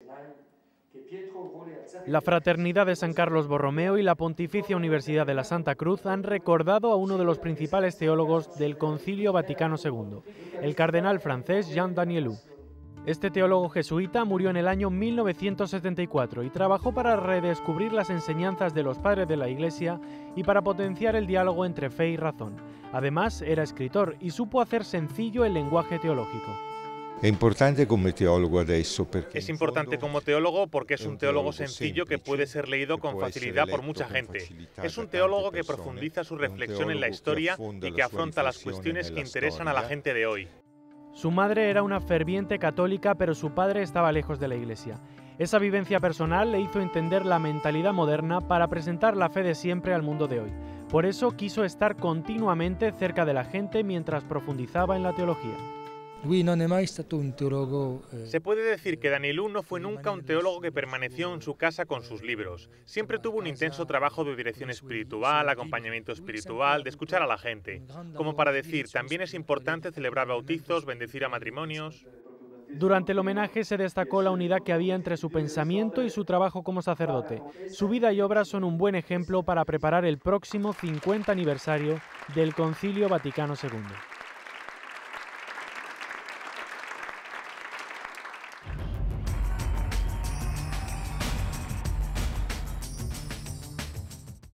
La Fraternidad de San Carlos Borromeo y la Pontificia Universidad de la Santa Cruz han recordado a uno de los principales teólogos del Concilio Vaticano II, el cardenal francés Jean Danielou. Este teólogo jesuita murió en el año 1974 y trabajó para redescubrir las enseñanzas de los padres de la Iglesia y para potenciar el diálogo entre fe y razón. Además, era escritor y supo hacer sencillo el lenguaje teológico. Es importante como teólogo porque es un teólogo sencillo que puede ser leído con facilidad por mucha gente. Es un teólogo que profundiza su reflexión en la historia y que afronta las cuestiones que interesan a la gente de hoy. Su madre era una ferviente católica, pero su padre estaba lejos de la Iglesia. Esa vivencia personal le hizo entender la mentalidad moderna para presentar la fe de siempre al mundo de hoy. Por eso quiso estar continuamente cerca de la gente mientras profundizaba en la teología. Se puede decir que Danielou no fue nunca un teólogo que permaneció en su casa con sus libros. Siempre tuvo un intenso trabajo de dirección espiritual, acompañamiento espiritual, de escuchar a la gente. Como para decir, también es importante celebrar bautizos, bendecir a matrimonios. Durante el homenaje se destacó la unidad que había entre su pensamiento y su trabajo como sacerdote. Su vida y obra son un buen ejemplo para preparar el próximo 50 aniversario del Concilio Vaticano II.